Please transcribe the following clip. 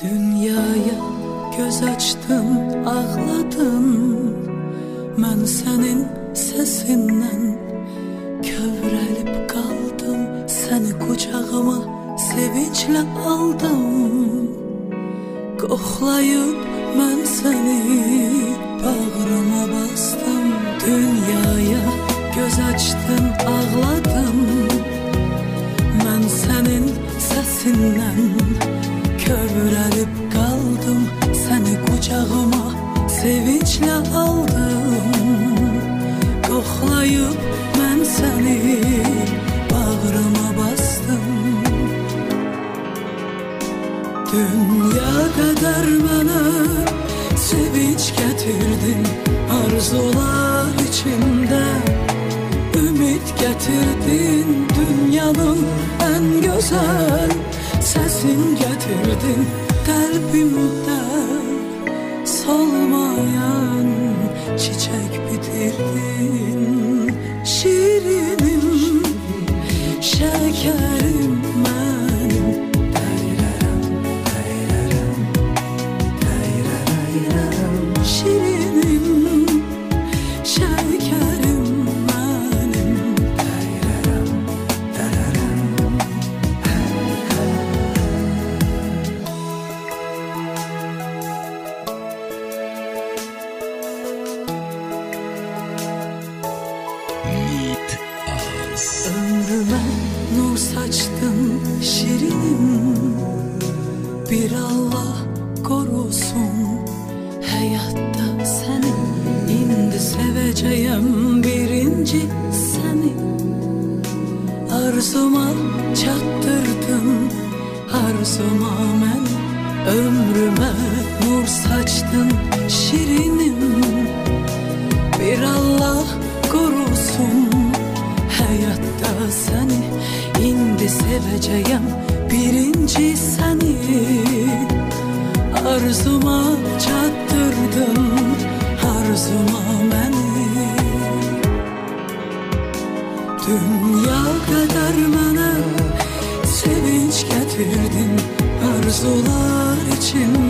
Dünyaya göz açtım, ağladım. Mən sənin səsindən kövrəlib qaldım. Səni qucağıma sevinclə aldım. Qoxlayıb mən səni bağrıma bastım. Dünyaya göz açdım, ağladım. Mən sənin səsindən kövrəlib qaldım. Səni qucağıma sevinclə aldım. Qoxlayıb mən səni bağrıma bastım. Dünya qədər mənə sevinç gətirdin. Arzular içimdə ümid gətirdin. Dünyanın ən gözəl səsin gətirdin. Qəlbimdə solmayan çiçək bitirdin. Şirinim, şəkərim mənim. Şirinim, şəkərim mənim. Ömrüme nur saçtın şirinim. Bir Allah korusun hayatta seni. İndi seveceğim birinci seni. Arzuma çattırdın, arzuma mən. Ömrüme nur saçtın şirinim. Bir Allah korusun hayatta seni. İndi seveceğim birinci seni. Arzuma çattırdın, arzuma məni. Dünya qədər mənə sevinç gətirdin. Arzular için